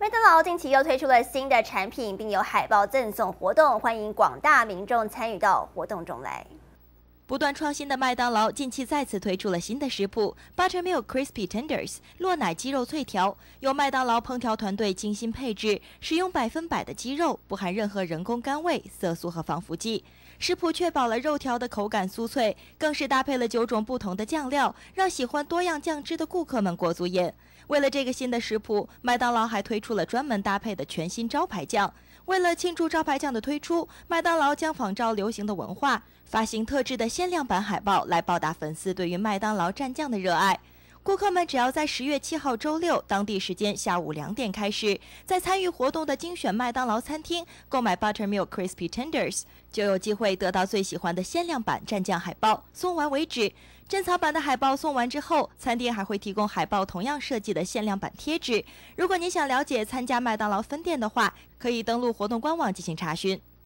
麦当劳近期又推出了新的产品，并有海报赠送活动，欢迎广大民众参与到活动中来。 不断创新的麦当劳近期再次推出了新的食谱 Buttermilk Crispy Tenders 酪奶鸡肉脆条，由麦当劳烹调团队精心配置，使用100%的鸡肉，不含任何人工甘味、色素和防腐剂。食谱确保了肉条的口感酥脆，更是搭配了9种不同的酱料，让喜欢多样酱汁的顾客们过足瘾。为了这个新的食谱，麦当劳还推出了专门搭配的全新招牌酱。为了庆祝招牌酱的推出，麦当劳将仿照流行的文化，发行特制的限量版海报来报答粉丝对于麦当劳蘸酱的热爱。顾客们只要在10月7号周六当地时间下午2点开始，在参与活动的精选麦当劳餐厅购买 Buttermilk Crispy Tenders， 就有机会得到最喜欢的限量版蘸酱海报，送完为止。珍藏版的海报送完之后，餐厅还会提供海报同样设计的限量版贴纸。如果您想了解参加麦当劳分店的话，可以登录活动官网进行查询。